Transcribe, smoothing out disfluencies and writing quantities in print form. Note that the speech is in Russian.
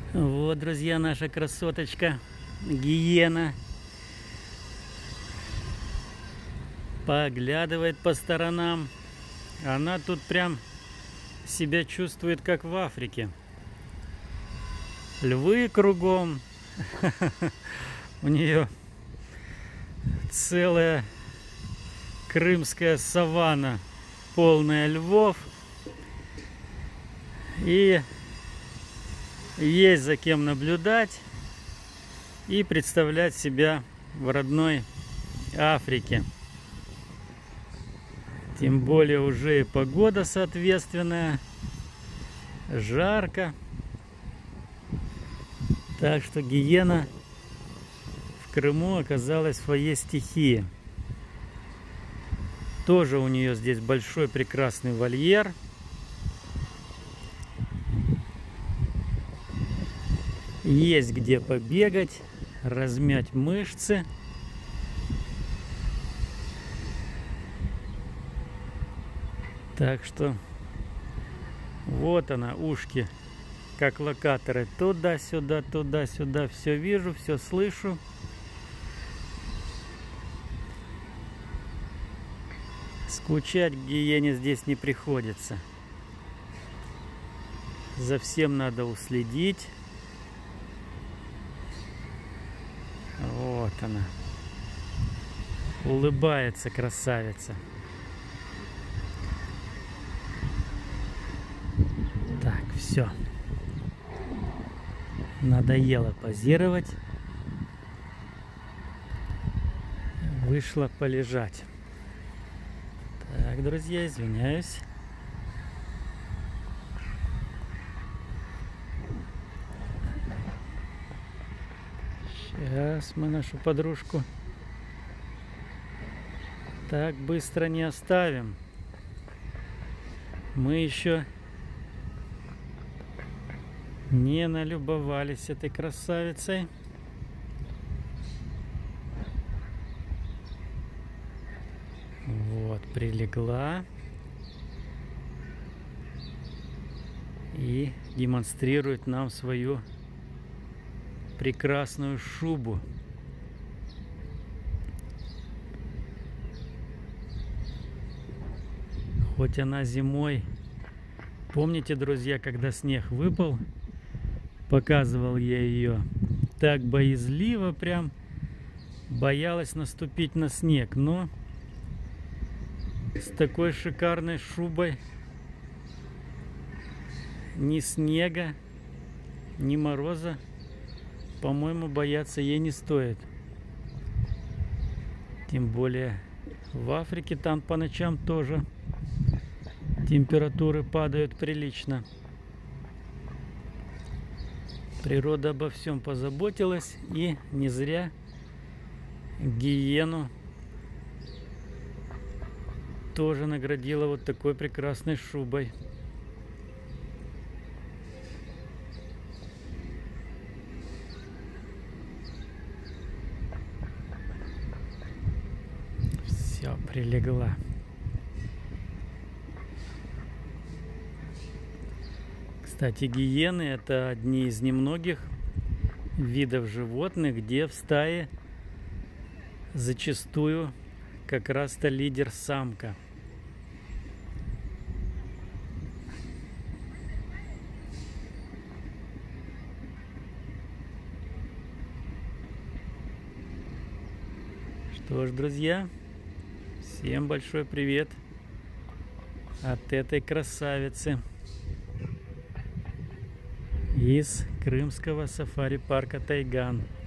Вот, друзья, наша красоточка гиена поглядывает по сторонам. Она тут прям себя чувствует как в Африке. Львы кругом. У нее целая крымская саванна, полная львов. И есть за кем наблюдать и представлять себя в родной Африке. Тем более уже и погода соответственная, жарко. Так что гиена в Крыму оказалась в своей стихии. Тоже у нее здесь большой прекрасный вольер. Есть где побегать, размять мышцы. Так что вот она, ушки, как локаторы. Туда-сюда, туда-сюда. Все вижу, все слышу. Скучать гиене здесь не приходится. За всем надо уследить. Вот она. Улыбается красавица. Так, все. Надоело позировать. Вышла полежать. Так, друзья, извиняюсь. Сейчас мы нашу подружку так быстро не оставим. Мы еще не налюбовались этой красавицей. Вот, прилегла и демонстрирует нам свою прекрасную шубу. Хоть она зимой, помните, друзья, когда снег выпал, показывал я ее, так боязливо прям боялась наступить на снег, но с такой шикарной шубой ни снега, ни мороза, по-моему, бояться ей не стоит. Тем более в Африке там по ночам тоже температуры падают прилично. Природа обо всем позаботилась, и не зря гиену тоже наградила вот такой прекрасной шубой. Все, прилегла. Кстати, гиены — это одни из немногих видов животных, где в стае зачастую как раз-то лидер самка. Что ж, друзья, всем большой привет от этой красавицы из крымского сафари-парка Тайган.